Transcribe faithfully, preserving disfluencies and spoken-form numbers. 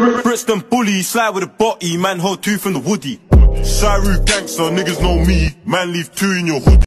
Brixton bully, slide with a body, man hold two from the woody. Shiru gangster, niggas know me, man leave two in your hoodie.